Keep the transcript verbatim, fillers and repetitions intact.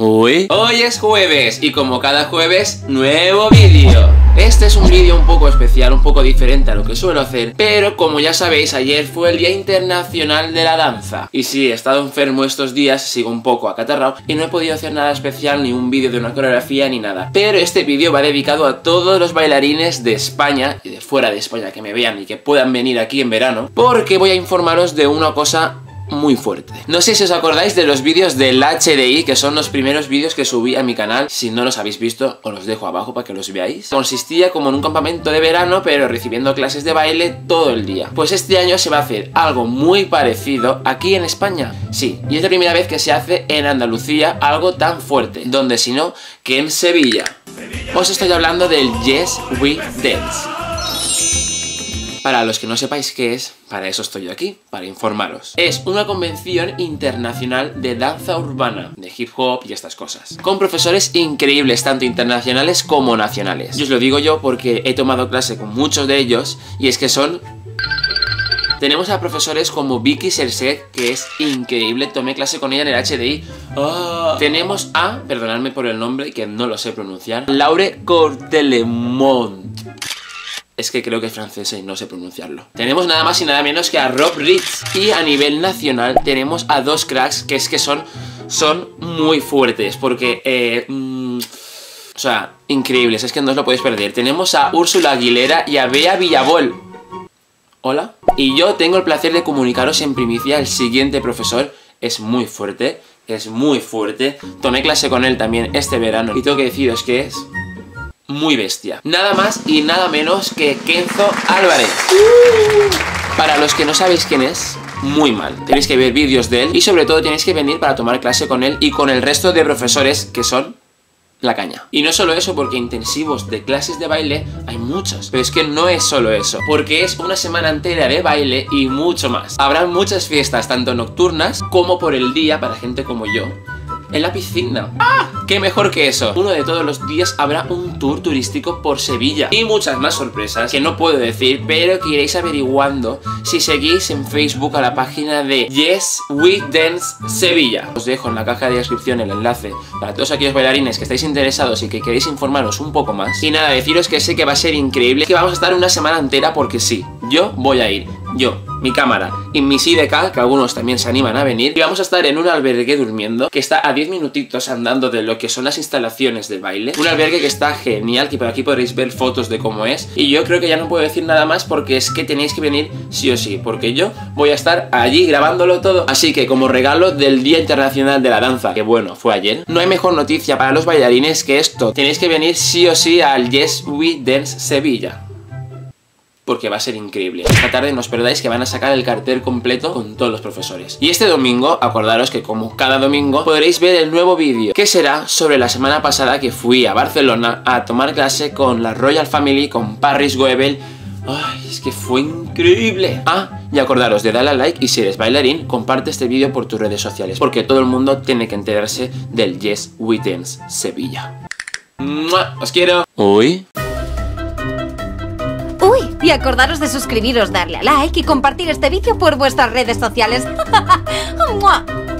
Uy. Hoy es jueves y como cada jueves, nuevo vídeo. Este es un vídeo un poco especial, un poco diferente a lo que suelo hacer, pero como ya sabéis, ayer fue el Día Internacional de la Danza. Y sí, he estado enfermo estos días, sigo un poco acatarrado y no he podido hacer nada especial, ni un vídeo de una coreografía ni nada. Pero este vídeo va dedicado a todos los bailarines de España y de fuera de España que me vean y que puedan venir aquí en verano, porque voy a informaros de una cosa muy fuerte. No sé si os acordáis de los vídeos del H D I, que son los primeros vídeos que subí a mi canal. Si no los habéis visto, os los dejo abajo para que los veáis. Consistía como en un campamento de verano, pero recibiendo clases de baile todo el día. Pues este año se va a hacer algo muy parecido aquí en España. Sí, y es la primera vez que se hace en Andalucía algo tan fuerte. Donde si no, que en Sevilla. Os estoy hablando del Yes We Dance. Para los que no sepáis qué es, para eso estoy yo aquí, para informaros. Es una convención internacional de danza urbana, de hip hop y estas cosas, con profesores increíbles, tanto internacionales como nacionales. Y os lo digo yo porque he tomado clase con muchos de ellos, y es que son... Tenemos a profesores como Vicky Serset, que es increíble, tomé clase con ella en el H D I. Oh. Tenemos a, perdonadme por el nombre, que no lo sé pronunciar, Laure Cortelemont. Es que creo que es francesa y no sé pronunciarlo. Tenemos nada más y nada menos que a Rob Ritz. Y a nivel nacional tenemos a dos cracks que es que son, son muy fuertes. Porque, eh, mmm, o sea, increíbles, es que no os lo podéis perder. Tenemos a Úrsula Aguilera y a Bea Villabol. Hola. Y yo tengo el placer de comunicaros en primicia el siguiente profesor. Es muy fuerte, es muy fuerte. Tomé clase con él también este verano y tengo que deciros que es... muy bestia. Nada más y nada menos que Kenzo Álvarez. uh. Para los que no sabéis quién es, muy mal. Tenéis que ver vídeos de él y sobre todo tenéis que venir para tomar clase con él y con el resto de profesores que son la caña. Y no solo eso, porque intensivos de clases de baile hay muchos. Pero es que no es solo eso, porque es una semana entera de baile y mucho más. Habrá muchas fiestas, tanto nocturnas como por el día para gente como yo, en la piscina. ¡Ah! ¡Qué mejor que eso! Uno de todos los días habrá un tour turístico por Sevilla. Y muchas más sorpresas que no puedo decir, pero que iréis averiguando si seguís en Facebook a la página de Yes We Dance Sevilla. Os dejo en la caja de descripción el enlace para todos aquellos bailarines que estáis interesados y que queréis informaros un poco más. Y nada, deciros que sé que va a ser increíble, que vamos a estar una semana entera porque sí, yo voy a ir. Yo, mi cámara y mi S I D K, que algunos también se animan a venir. Y vamos a estar en un albergue durmiendo, que está a diez minutitos andando de lo que son las instalaciones del baile. Un albergue que está genial, que por aquí podréis ver fotos de cómo es. Y yo creo que ya no puedo decir nada más porque es que tenéis que venir sí o sí, porque yo voy a estar allí grabándolo todo. Así que como regalo del Día Internacional de la Danza, que bueno, fue ayer, no hay mejor noticia para los bailarines que esto. Tenéis que venir sí o sí al Yes We Dance Sevilla, porque va a ser increíble. Esta tarde no os perdáis que van a sacar el cartel completo con todos los profesores. Y este domingo, acordaros que como cada domingo, podréis ver el nuevo vídeo, que será sobre la semana pasada que fui a Barcelona a tomar clase con la Royal Family, con Parris Goebel. Ay, es que fue increíble. Ah, y acordaros de darle a like y si eres bailarín, comparte este vídeo por tus redes sociales, porque todo el mundo tiene que enterarse del Yes We Dance Sevilla. ¡Mua! ¡Os quiero! Uy. Uy, y acordaros de suscribiros, darle a like y compartir este vídeo por vuestras redes sociales. ¡Mua!